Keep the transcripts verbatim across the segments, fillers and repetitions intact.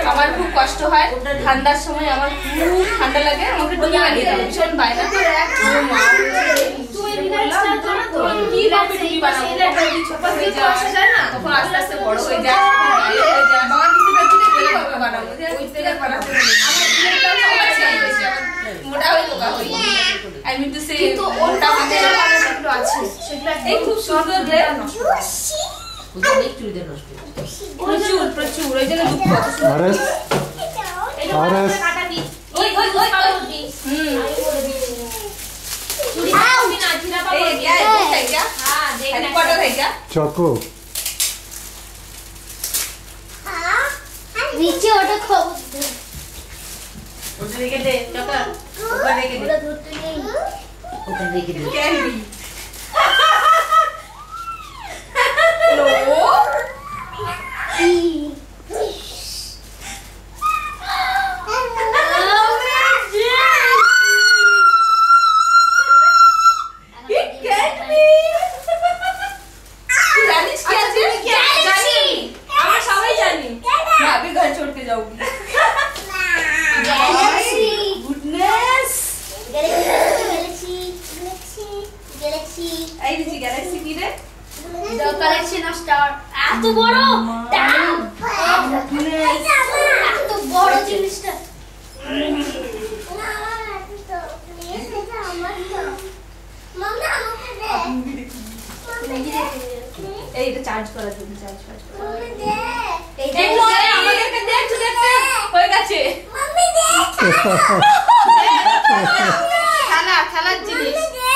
আমার খুব কষ্ট হয় ঠান্ডার সময়, আমার খুব ঠান্ডা লাগে, আমাকে ডুবে বানিয়ে দাও, ভীষণ বায়না করে। কি ভাবে ডুবি বানাবো, ছোট হয়ে যায় না, তখন আস্তে আস্তে বড় হয়ে যায়, বাবা কিন্তু কিভাবে বানাবো, ওই তেলে বানাতে মোটা হয়ে লোকা হই। আই মিন টু সে কিন্তু ওটা আমাদের বানানো আছে, সেগুলা এই খুব সুন্দর রে ওটা একটু দিয়ে নষ্ট প্রচুর প্রচুর ওই জন্য দুঃখ কত সুন্দর। আরে আরে কাটা দি ওই ওই ওই দি হুম चूड़ी भी ना जीरा पापड़ ए क्या है है क्या हां देख हैरी पॉटर है क्या चोको हां नीचे ओटा खो उधर लेके दे चोका ऊपर लेके दे दूध तो नहीं ऊपर लेके दे कैंडी नो collection of star এত বড় দাম এত বড় জিনিসটা মামা আমাকে দে এইটা চার্জ করার জন্য চার্জ চার্জ মাম্মি দে এইটা দে আমাদেরকে দে একটু দেখতে হয়ে গেছে মাম্মি দে খেলা খেলার জিনিস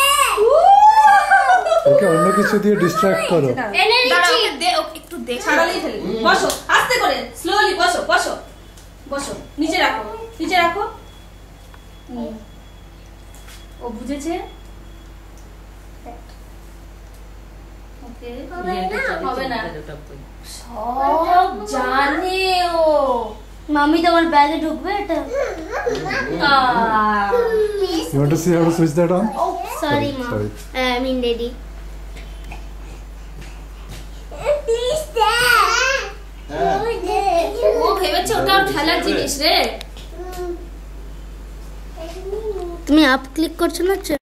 ওকে অন্য কিছু দিয়ে ডিস্ট্রাক্ট করো। দাঁড়াও দে একটু দে ছাড়ালেই ফেলে বসো আস্তে করে স্লোলি বসো বসো বসো নিচে রাখো নিচে রাখো ও বুঝেছে ওকে হবে না সব জানে ও মাম্মি তোমার ব্যাগে ঢুকবে এটা You want to see how to switch that on? Oh, sorry, Sorry, mom. sorry. Uh, I mean, daddy. Please, dad. ও ভেবেছে ওটা খেলার জিনিস রে তুমি আপ ক্লিক করছো না